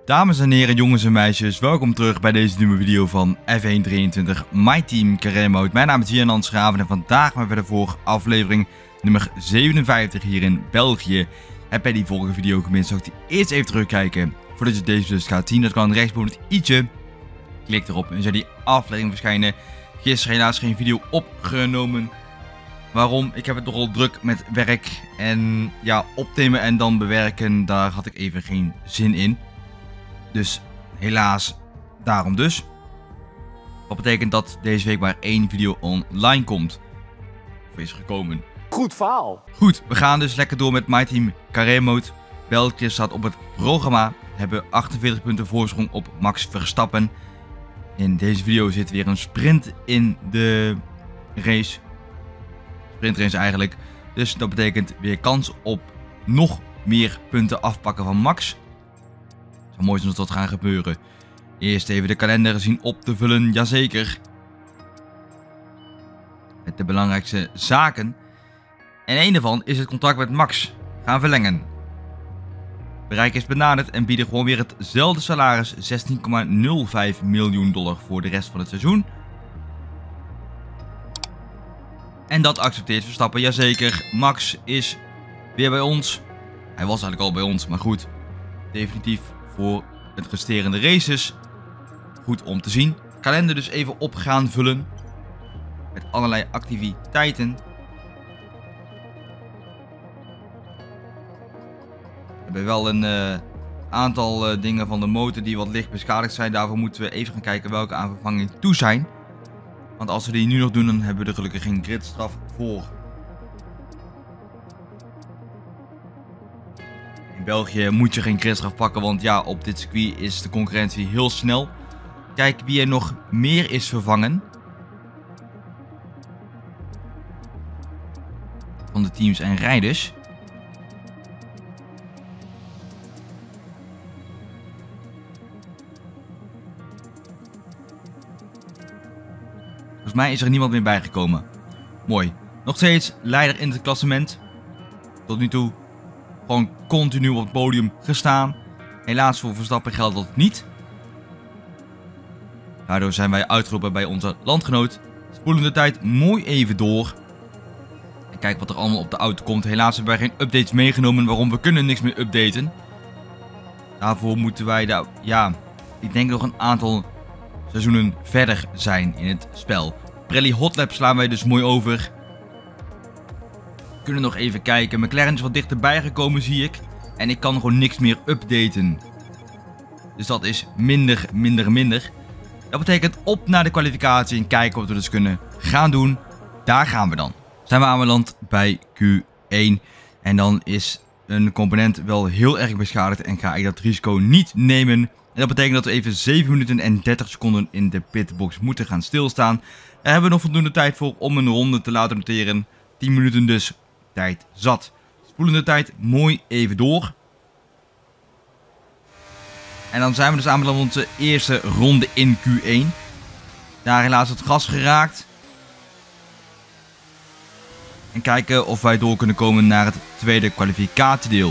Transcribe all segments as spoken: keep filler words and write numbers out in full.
Dames en heren, jongens en meisjes, welkom terug bij deze nieuwe video van F één drieëntwintig My Team Career Mode. Mijn naam is Jan Schraven en vandaag gaan we verder voor aflevering nummer zevenenvijftig hier in België. Heb jij die vorige video gemist, zou ik die eerst even terugkijken voordat je deze dus gaat zien. Dat kan rechtsboven het i'tje. Klik erop en zou die aflevering verschijnen. Gisteren helaas geen video opgenomen. Waarom? Ik heb het nogal druk met werk en ja, opnemen en dan bewerken, daar had ik even geen zin in. Dus helaas, daarom dus. Wat betekent dat deze week maar één video online komt. Of is gekomen. Goed verhaal. Goed, we gaan dus lekker door met My Team Career Mode. België staat op het programma. We hebben achtenveertig punten voorsprong op Max Verstappen. In deze video zit weer een sprint in de race. Sprintrace eigenlijk. Dus dat betekent weer kans op nog meer punten afpakken van Max. Het zou mooi zijn als dat gaat gebeuren. Eerst even de kalender zien op te vullen, jazeker. Met de belangrijkste zaken. En een daarvan is het contract met Max gaan verlengen. Bereik is benaderd en bieden gewoon weer hetzelfde salaris, zestien komma nul vijf miljoen dollar voor de rest van het seizoen. En dat accepteert Verstappen, jazeker. Max is weer bij ons. Hij was eigenlijk al bij ons, maar goed. Definitief voor het resterende races. Goed om te zien. Kalender dus even op gaan vullen. Met allerlei activiteiten. We hebben wel een uh, aantal uh, dingen van de motor die wat licht beschadigd zijn. Daarvoor moeten we even gaan kijken welke aan vervanging toe zijn. Want als we die nu nog doen, dan hebben we er gelukkig geen gridstraf voor. In België moet je geen gridstraf pakken, want ja, op dit circuit is de concurrentie heel snel. Kijk wie er nog meer is vervangen. Van de teams en rijders. Volgens mij is er niemand meer bijgekomen. Mooi. Nog steeds leider in het klassement. Tot nu toe gewoon continu op het podium gestaan. Helaas voor Verstappen geldt dat niet. Daardoor zijn wij uitgeroepen bij onze landgenoot. Spoelen de tijd mooi even door. En kijk wat er allemaal op de auto komt. Helaas hebben wij geen updates meegenomen. Waarom? We kunnen niks meer updaten. Daarvoor moeten wij daar, ja, ik denk nog een aantal seizoenen verder zijn in het spel. Pirelli Hot Lap slaan wij dus mooi over. We kunnen nog even kijken. McLaren is wat dichterbij gekomen, zie ik. En ik kan gewoon niks meer updaten. Dus dat is minder, minder, minder. Dat betekent op naar de kwalificatie en kijken wat we dus kunnen gaan doen. Daar gaan we dan. Zijn we aanbeland bij Q één. En dan is een component wel heel erg beschadigd en ga ik dat risico niet nemen. En dat betekent dat we even zeven minuten en dertig seconden in de pitbox moeten gaan stilstaan. Daar hebben we nog voldoende tijd voor om een ronde te laten noteren. tien minuten dus tijd zat. Spoelen de tijd mooi even door. En dan zijn we dus aanbeland op onze eerste ronde in Q één. Daar helaas het gas geraakt. En kijken of wij door kunnen komen naar het tweede kwalificatiedeel.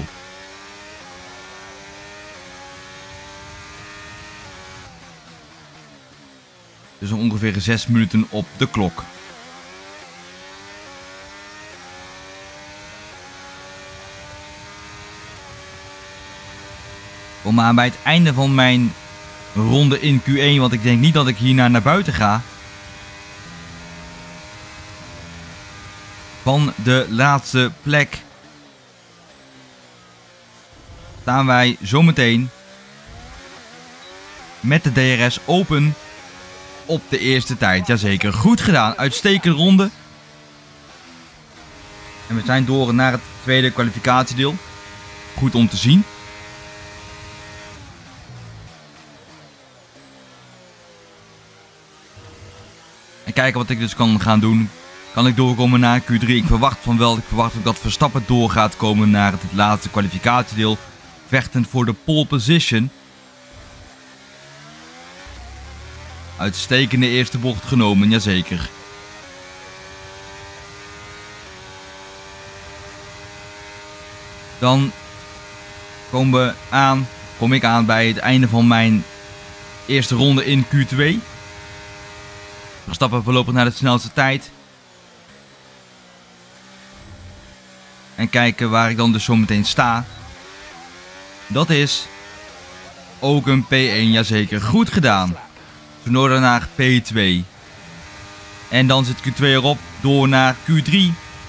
Dus ongeveer zes minuten op de klok. Kom aan bij het einde van mijn ronde in Q één, want ik denk niet dat ik hierna naar buiten ga. Van de laatste plek staan wij zometeen met de D R S open op de eerste tijd. Jazeker, goed gedaan. Uitstekende ronde. En we zijn door naar het tweede kwalificatiedeel. Goed om te zien. En kijken wat ik dus kan gaan doen. Kan ik doorkomen naar Q drie? Ik verwacht van wel. Ik verwacht ook dat Verstappen door gaat komen naar het laatste kwalificatiedeel. Vechtend voor de pole position. Uitstekende eerste bocht genomen, jazeker. Dan komen we aan kom ik aan bij het einde van mijn eerste ronde in Q twee. Verstappen voorlopig naar de snelste tijd. En kijken waar ik dan dus zo meteen sta. Dat is ook een P één, jazeker. Goed gedaan. Door naar P twee. En dan zit Q twee erop. Door naar Q drie.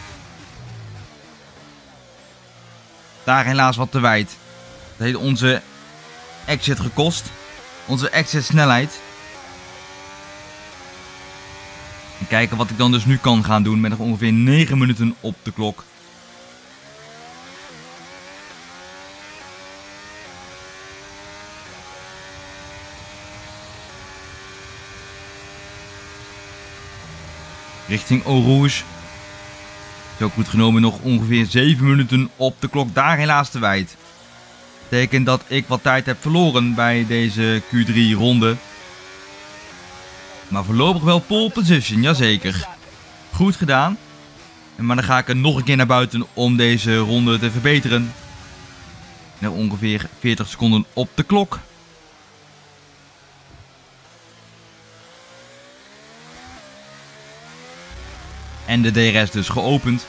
Daar helaas wat te wijd. Dat heeft onze exit gekost. Onze exit snelheid. En kijken wat ik dan dus nu kan gaan doen. Met nog ongeveer negen minuten op de klok. Richting Eau Rouge. Zo goed genomen nog ongeveer zeven minuten op de klok. Daar helaas te wijd. Betekent dat ik wat tijd heb verloren bij deze Q drie ronde. Maar voorlopig wel pole position, jazeker. Goed gedaan. Maar dan ga ik er nog een keer naar buiten om deze ronde te verbeteren. Nog ongeveer veertig seconden op de klok. En de D R S dus geopend.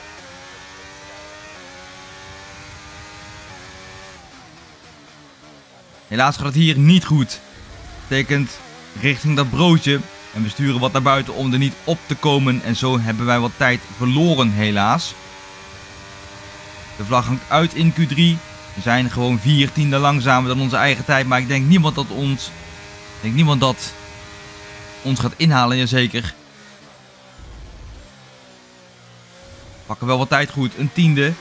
Helaas gaat het hier niet goed. Betekent richting dat broodje. En we sturen wat naar buiten om er niet op te komen. En zo hebben wij wat tijd verloren helaas. De vlag hangt uit in Q drie. We zijn gewoon vier tienden langzamer dan onze eigen tijd. Maar ik denk niemand dat ons, ik denk niemand dat ons gaat inhalen, jazeker. Pakken wel wat tijd goed. Een tiende.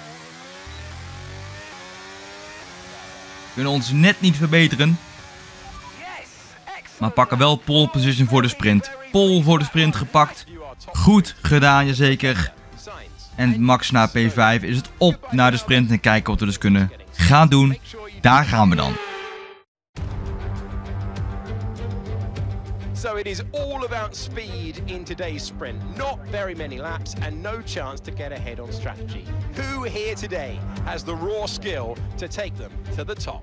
Kunnen ons net niet verbeteren. Maar pakken wel pole position voor de sprint. Pole voor de sprint gepakt. Goed gedaan, jazeker. En max na P vijf is het op naar de sprint. En kijken wat we dus kunnen gaan doen. Daar gaan we dan. So it is all about speed in today's sprint. Not very many laps and no chance to get ahead on strategy. Who here today has the raw skill to take them to the top?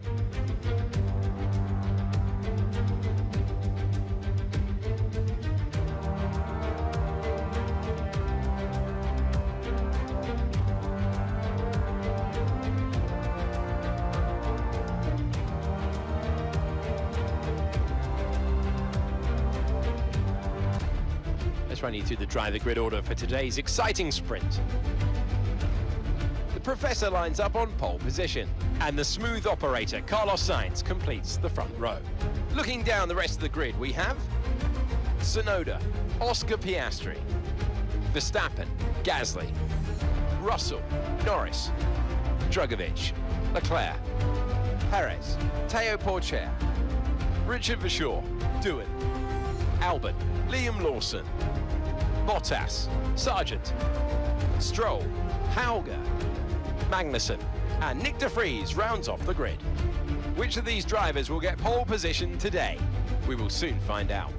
Let's run you through the driver grid order for today's exciting sprint. The Professor lines up on pole position, and the smooth operator Carlos Sainz completes the front row. Looking down the rest of the grid, we have Tsunoda, Oscar Piastri, Verstappen, Gasly, Russell, Norris, Drugovich, Leclerc, Perez, Teo Porcher, Richard Verschoor, Doohan, Albon, Liam Lawson, Bottas, Sargent, Stroll, Hauger, Magnussen, and Nick de Vries rounds off the grid. Which of these drivers will get pole position today? We will soon find out.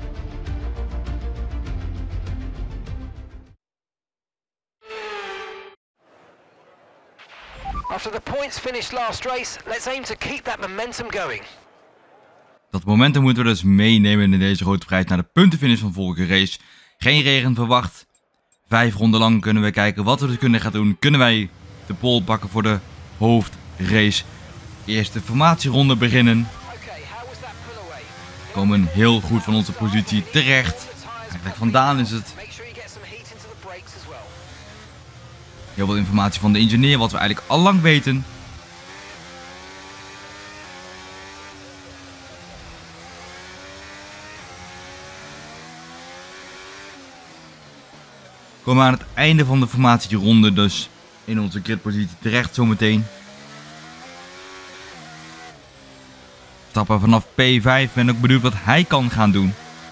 After the points finished last race, let's aim to keep that momentum going. Dat momentum moeten we dus meenemen in deze grote prijs naar de puntenfinish van vorige race. Geen regen verwacht. Vijf ronden lang kunnen we kijken wat we dus kunnen gaan doen. Kunnen wij de pole pakken voor de hoofdrace. Eerste formatieronde beginnen. We komen heel goed van onze positie terecht. Eigenlijk vandaan is het heel veel informatie van de ingenieur, wat we eigenlijk al lang weten. We komen aan het einde van de formatieronde, dus in onze gridpositie terecht zometeen. Stappen vanaf P vijf, ben ook benieuwd wat hij kan gaan doen.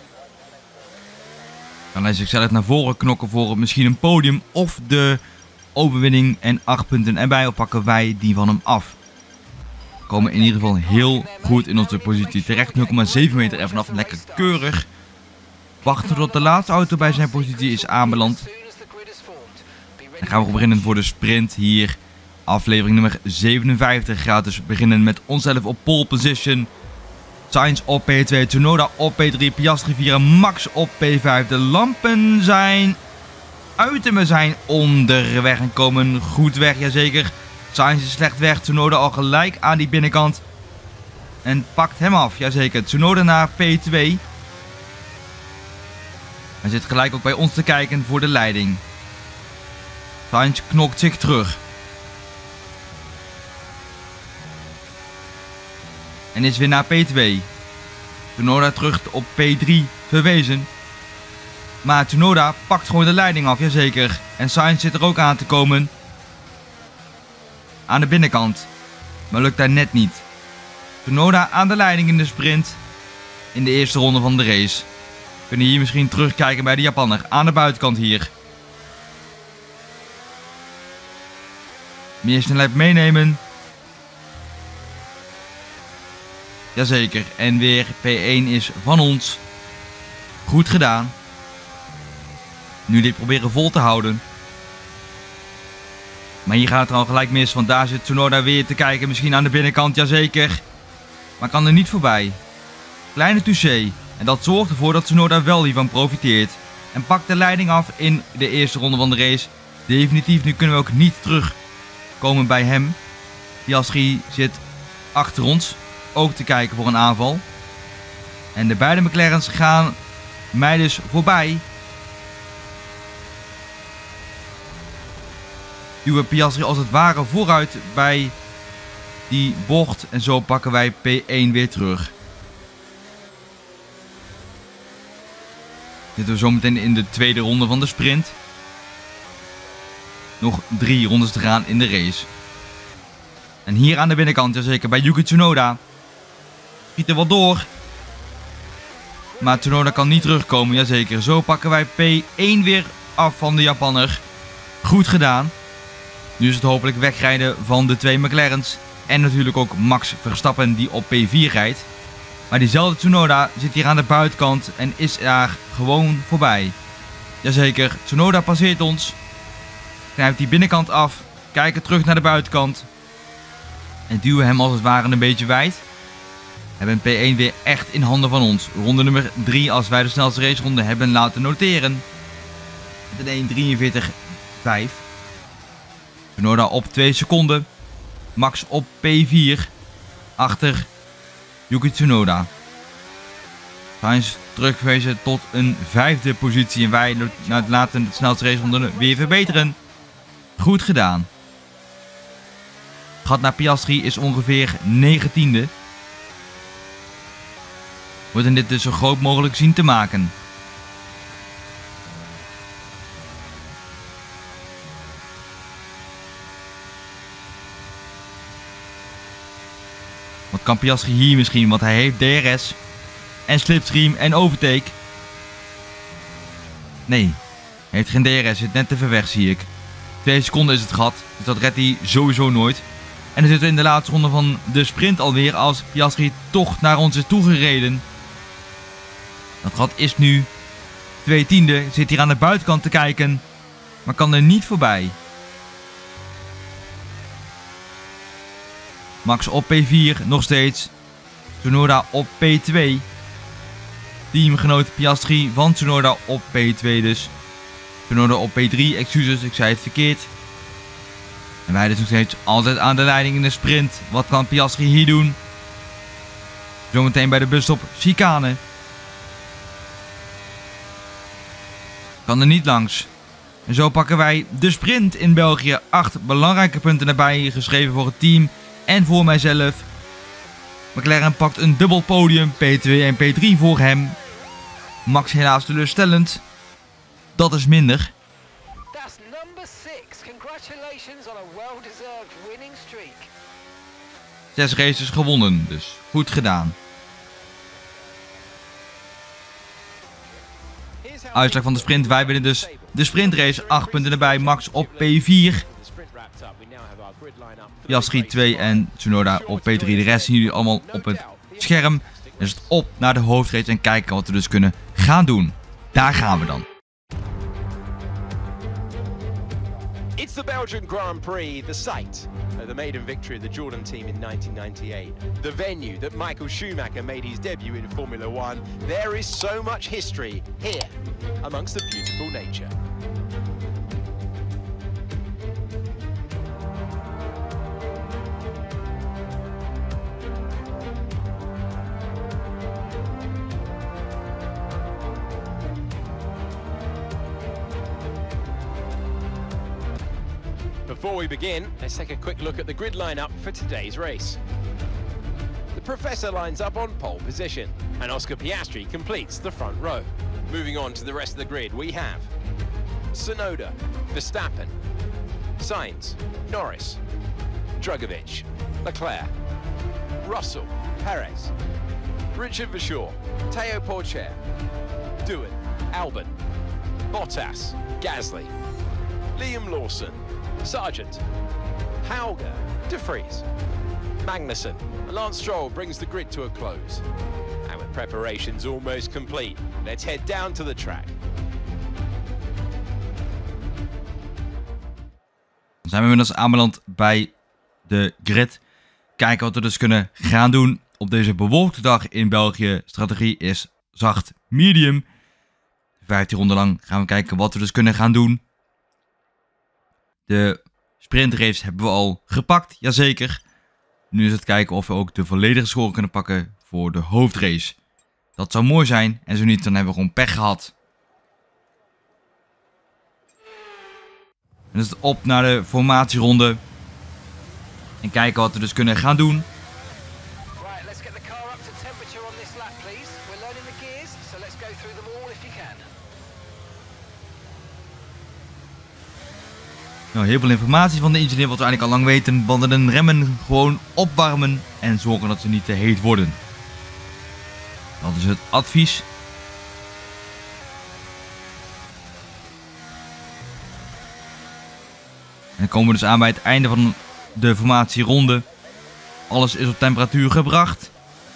Kan hij zichzelf naar voren knokken voor misschien een podium of de overwinning en acht punten erbij, of pakken wij die van hem af. We komen in ieder geval heel goed in onze positie terecht, nul komma zeven meter er vanaf, lekker keurig. Wachten tot de laatste auto bij zijn positie is aanbeland. Dan gaan we beginnen voor de sprint hier Aflevering nummer zevenenvijftig gaat dus beginnen met onszelf op pole position. Sainz op P twee, Tsunoda op P drie, Piastri vier en Max op P vijf. De lampen zijn uit en we zijn onderweg en komen goed weg, jazeker. Sainz is slecht weg, Tsunoda al gelijk aan die binnenkant. En pakt hem af, jazeker. Tsunoda naar P twee. Hij zit gelijk ook bij ons te kijken voor de leiding. Sainz knokt zich terug. En is weer naar P twee. Tsunoda terug op P drie verwezen. Maar Tsunoda pakt gewoon de leiding af, jazeker. En Sainz zit er ook aan te komen. Aan de binnenkant. Maar lukt daar net niet. Tsunoda aan de leiding in de sprint. In de eerste ronde van de race. We kunnen hier misschien terugkijken bij de Japanner. Aan de buitenkant hier. Meer snelheid meenemen. Jazeker. En weer P één is van ons. Goed gedaan. Nu dit proberen vol te houden. Maar hier gaat het er al gelijk mis. Want daar zit Tsunoda weer te kijken. Misschien aan de binnenkant. Jazeker. Maar kan er niet voorbij. Kleine touché. En dat zorgt ervoor dat Tsunoda wel hiervan profiteert. En pakt de leiding af in de eerste ronde van de race. Definitief. Nu kunnen we ook niet terugkomen bij hem. Piastri zit achter ons. Ook te kijken voor een aanval. En de beide McLaren's gaan mij dus voorbij. Duwen Piastri als het ware vooruit bij die bocht. En zo pakken wij P één weer terug. Zitten we zometeen in de tweede ronde van de sprint. Nog drie rondes te gaan in de race. En hier aan de binnenkant, jazeker bij Yuki Tsunoda. Schiet er wat door. Maar Tsunoda kan niet terugkomen, jazeker. Zo pakken wij P één weer af van de Japanner. Goed gedaan. Nu is het hopelijk wegrijden van de twee McLaren's. En natuurlijk ook Max Verstappen die op P vier rijdt. Maar diezelfde Tsunoda zit hier aan de buitenkant en is daar gewoon voorbij. Jazeker, Tsunoda passeert ons. Knijpt die binnenkant af. Kijken terug naar de buitenkant. En duwen hem als het ware een beetje wijd. Hebben P één weer echt in handen van ons. Ronde nummer drie als wij de snelste raceronde hebben laten noteren. Met een één drieënveertig vijf. Tsunoda op twee seconden. Max op P vier. Achter Yuki Tsunoda. Sainz terugverwezen tot een vijfde positie. En wij laten de snelste raceronde weer verbeteren. Goed gedaan. Gat naar Piastri is ongeveer negentiende. Wordt in dit dus zo groot mogelijk zien te maken. Wat kan Piastri hier misschien? Want hij heeft D R S. En slipstream en overtake. Nee. Hij heeft geen D R S. Zit net te ver weg zie ik. Twee seconden is het gat. Dus dat redt hij sowieso nooit. En dan zitten we in de laatste ronde van de sprint alweer. Als Piastri toch naar ons is toegereden. Dat gat is nu twee tiende. Zit hier aan de buitenkant te kijken. Maar kan er niet voorbij. Max op P vier nog steeds. Tsunoda op P twee. Teamgenoot Piastri van Tsunoda op P twee dus. Tsunoda op P drie, excuses, ik zei het verkeerd. En wij dus nog steeds altijd aan de leiding in de sprint. Wat kan Piastri hier doen? Zometeen bij de busstop chicane. Kan er niet langs. En zo pakken wij de sprint in België. Acht belangrijke punten erbij geschreven voor het team en voor mijzelf. McLaren pakt een dubbel podium. P twee en P drie voor hem. Max helaas teleurstellend. Dat is minder. That's number six. Congratulations on a well-deserved winning streak. Zes races gewonnen, dus goed gedaan. Uitslag van de sprint, wij winnen dus de sprintrace. acht punten erbij, Max op P vier. Piastri twee en Tsunoda op P drie. De rest zien jullie allemaal op het scherm. Dus het op naar de hoofdrace en kijken wat we dus kunnen gaan doen. Daar gaan we dan. It's the Belgian Grand Prix, the site of the maiden victory of the Jordan team in nineteen ninety-eight. The venue that Michael Schumacher made his debut in Formula One. There is so much history here amongst the beautiful nature. Before we begin, let's take a quick look at the grid lineup for today's race. The Professor lines up on pole position, and Oscar Piastri completes the front row. Moving on to the rest of the grid, we have Tsunoda, Verstappen, Sainz, Norris, Drugovich, Leclerc, Russell, Perez, Richard Verschoor, Teo Porcher, Doohan, Albon, Bottas, Gasly, Liam Lawson, Sargent, Hauger, De Vries, Magnussen, and Lance Stroll brings the grid to a close. And with preparations almost complete, let's head down to the track. Dan zijn we inmiddels aanbeland bij de grid. Kijken wat we dus kunnen gaan doen op deze bewolkte dag in België. Strategie is zacht medium. vijftien ronden lang gaan we kijken wat we dus kunnen gaan doen. De sprintrace hebben we al gepakt, jazeker. Nu is het kijken of we ook de volledige score kunnen pakken voor de hoofdrace. Dat zou mooi zijn en zo niet, dan hebben we gewoon pech gehad. En dan is het op naar de formatieronde. En kijken wat we dus kunnen gaan doen. Right, let's get the car up to temperature on this lap, please. We're learning the gears, so let's go through them all if you can. Nou, heel veel informatie van de engineer wat we eigenlijk al lang weten. Banden en remmen gewoon opwarmen en zorgen dat ze niet te heet worden. Dat is het advies. En dan komen we dus aan bij het einde van de formatieronde. Alles is op temperatuur gebracht.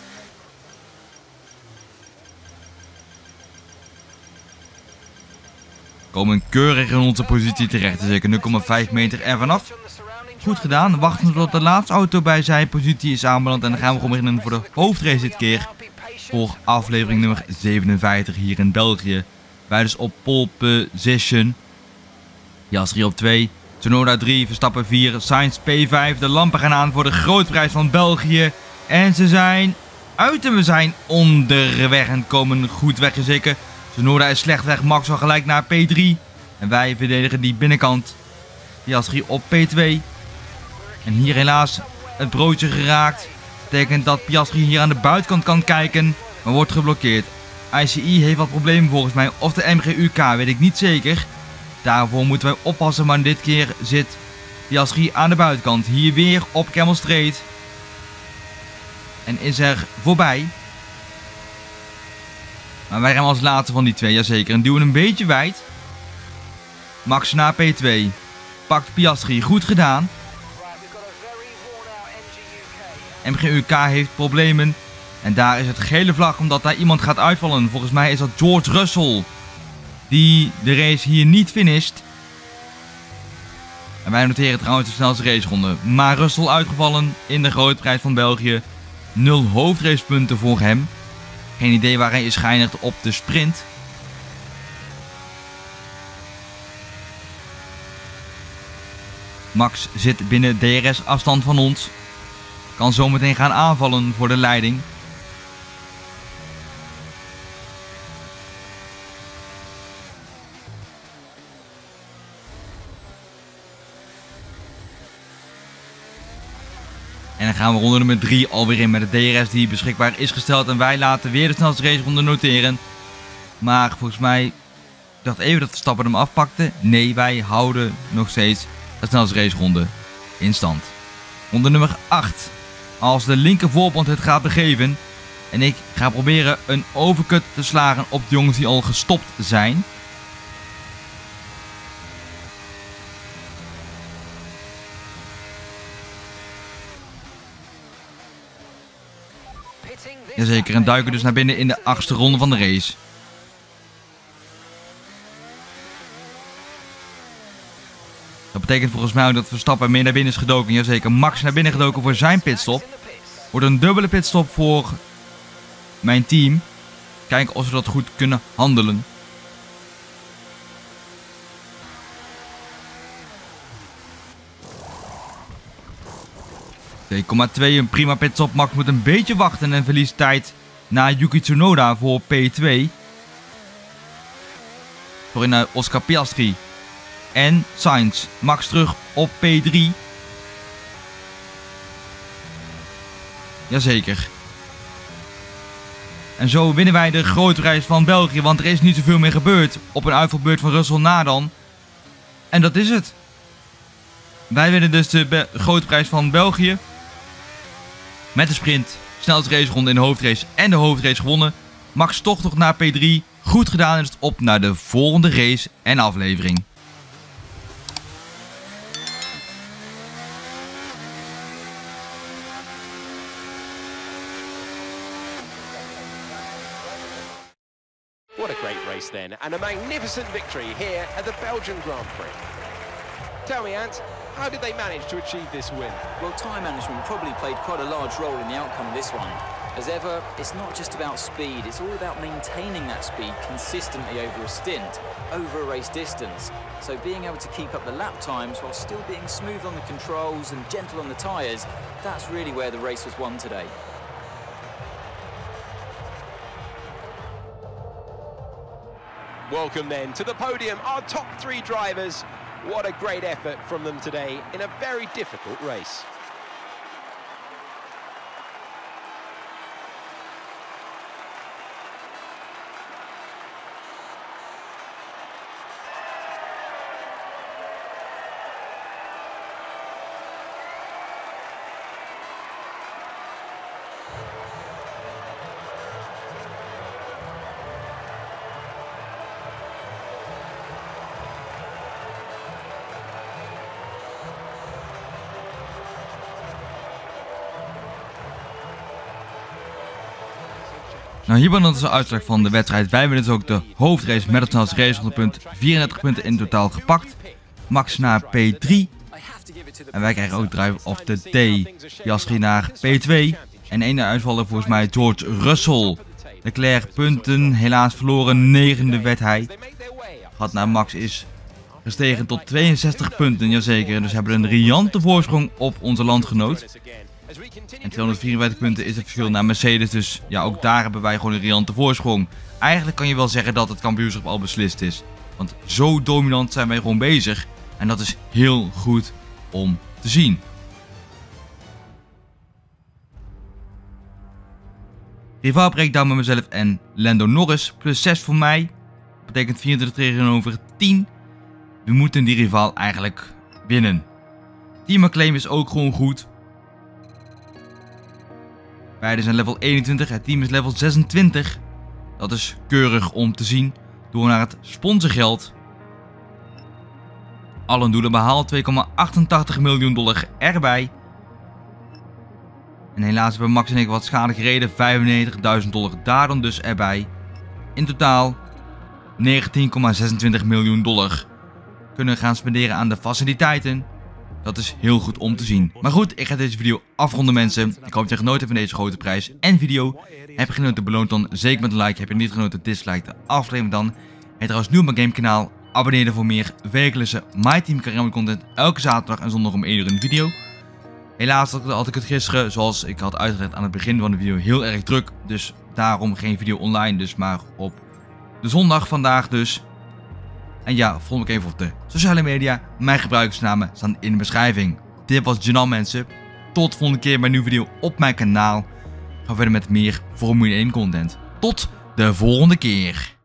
Komen keurig in onze positie terecht. Zeker nul komma vijf meter ervan af. Goed gedaan. Wachten tot de laatste auto bij zijn positie is aanbeland. En dan gaan we gewoon beginnen voor de hoofdrace dit keer. Voor aflevering nummer zevenenvijftig hier in België. Wij dus op pole position. Piastri op twee. Tsunoda drie. Verstappen vier. Sainz P vijf. De lampen gaan aan voor de grootprijs van België. En ze zijn uit en we zijn onderweg. En komen goed weg zeker. Tsunoda is slecht weg, Max al gelijk naar P drie. En wij verdedigen die binnenkant. Piastri op P twee. En hier helaas het broodje geraakt. Dat betekent dat Piastri hier aan de buitenkant kan kijken. Maar wordt geblokkeerd. I C I heeft wat problemen volgens mij. Of de M G U K, weet ik niet zeker. Daarvoor moeten wij oppassen. Maar dit keer zit Piastri aan de buitenkant. Hier weer op Camel Straight. En is er voorbij. Maar wij remmen als laatste van die twee, jazeker. En duwen een beetje wijd. Max naar P twee. Pakt Piastri, goed gedaan. M G U K heeft problemen. En daar is het gele vlag omdat daar iemand gaat uitvallen. Volgens mij is dat George Russell. Die de race hier niet finisht. En wij noteren trouwens de snelste raceronde. Maar Russell uitgevallen in de grote prijs van België. Nul hoofdracepunten voor hem. Geen idee waar hij is geëindigd op de sprint. Max zit binnen D R S afstand van ons. Kan zometeen gaan aanvallen voor de leiding. En dan gaan we ronde nummer drie alweer in met de D R S die beschikbaar is gesteld. En wij laten weer de snelste raceronde noteren. Maar volgens mij, ik dacht even dat Verstappen hem afpakte. Nee, wij houden nog steeds de snelste raceronde in stand. Ronde nummer acht. Als de linker voorband het gaat begeven. En ik ga proberen een overcut te slagen op de jongens die al gestopt zijn. Jazeker, en duiken dus naar binnen in de achtste ronde van de race. Dat betekent volgens mij ook dat Verstappen meer naar binnen is gedoken. Jazeker, Max naar binnen gedoken voor zijn pitstop. Wordt een dubbele pitstop voor mijn team. Kijken of ze dat goed kunnen handelen. twee komma twee, een prima pitstop. Max moet een beetje wachten en verliest tijd naar Yuki Tsunoda voor P twee. Sorry, naar Oscar Piastri. En Sainz. Max terug op P drie. Jazeker. En zo winnen wij de grote prijs van België. Want er is niet zoveel meer gebeurd op een uitvalbeurt van Russell na dan. En dat is het. Wij winnen dus de grote prijs van België. Met de sprint, snelste raceronde in de hoofdrace en de hoofdrace gewonnen. Max toch nog naar P drie. Goed gedaan en is het op naar de volgende race en aflevering. What a great race then, and a magnificent victory here at the Belgian Grand Prix. Tell me, Ant, how did they manage to achieve this win? Well, time management probably played quite a large role in the outcome of this one. As ever, it's not just about speed, it's all about maintaining that speed consistently over a stint, over a race distance. So being able to keep up the lap times while still being smooth on the controls and gentle on the tyres, that's really where the race was won today. Welcome then to the podium, our top three drivers. What a great effort from them today in a very difficult race. Nou, hier was de uitslag van de wedstrijd. Wij hebben dus ook de hoofdrace met het snelste racerondepunt. vierendertig punten in totaal gepakt. Max naar P drie. En wij krijgen ook Driver of the Day. Piastri naar P twee. En één uitvaller volgens mij George Russell. Leclerc punten, helaas verloren. Negende werd hij. Gat naar Max is gestegen tot tweeënzestig punten, jazeker. Dus we hebben een riante voorsprong op onze landgenoot. En tweehonderdvierenvijftig punten is het verschil naar Mercedes, dus ja, ook daar hebben wij gewoon een riante voorsprong. Eigenlijk kan je wel zeggen dat het kampioenschap al beslist is. Want zo dominant zijn wij gewoon bezig. En dat is heel goed om te zien. Rivaal breakdown met mezelf en Lando Norris. Plus zes voor mij. Dat betekent vierentwintig tegenover tien. We moeten die rivaal eigenlijk winnen. Team McLaren is ook gewoon goed. Beide zijn level eenentwintig, het team is level zesentwintig. Dat is keurig om te zien. Door naar het sponsorgeld. Allen doelen behaald, twee komma achtentachtig miljoen dollar erbij. En helaas hebben Max en ik wat schade gereden, vijfennegentigduizend dollar daar dan dus erbij. In totaal negentien komma zesentwintig miljoen dollar. Kunnen we gaan spenderen aan de faciliteiten. Dat is heel goed om te zien. Maar goed, ik ga deze video afronden, mensen. Ik hoop dat je genoten hebt van deze grote prijs en video. Heb je genoten, beloon dan zeker met een like. Heb je niet genoten, dislike de aflevering dan. En trouwens nieuw op mijn gamekanaal. Abonneer je voor meer wekelijkse My Team Caramel content. Elke zaterdag en zondag om één uur een video. Helaas had ik het gisteren, zoals ik had uitgelegd aan het begin van de video, heel erg druk. Dus daarom geen video online, dus maar op de zondag vandaag dus. En ja, volg me even op de sociale media. Mijn gebruikersnamen staan in de beschrijving. Dit was Janal, mensen. Tot de volgende keer bij een nieuwe video op mijn kanaal. Gaan we verder met meer Formule één content. Tot de volgende keer.